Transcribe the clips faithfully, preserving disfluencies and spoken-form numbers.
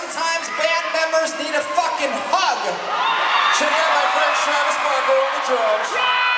sometimes band members need a fucking hug. Check out my friend Travis Barker on the drums.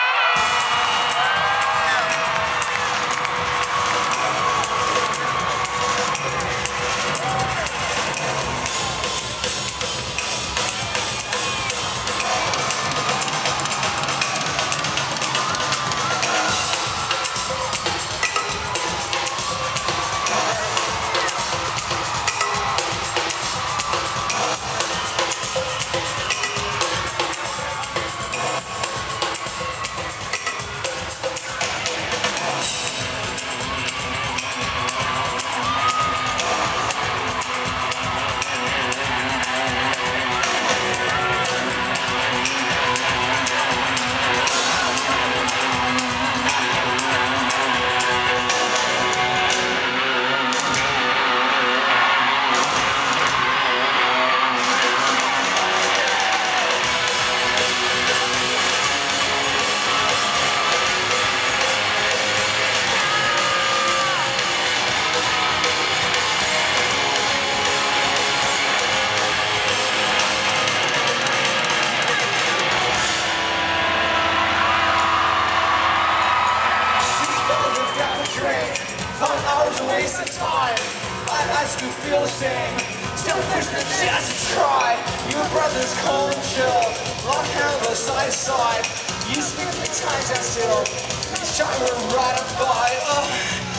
Five hours a waste of time. I ask you feel the same. Still push the chance to try. Your brother's cold and chill. Long hair goes side to side. You speak three times and still you shot her right up by. Uh.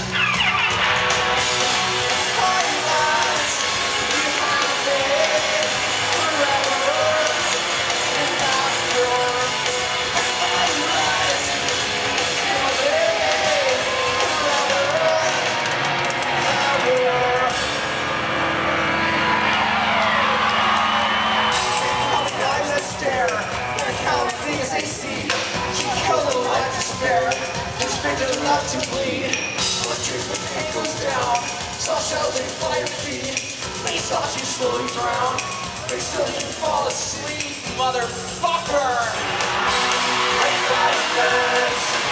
Not to bleed. Electric the pain goes down. Saw shelling by your feet. They thought you slowly drown. They still didn't fall asleep, motherfucker. I thought it was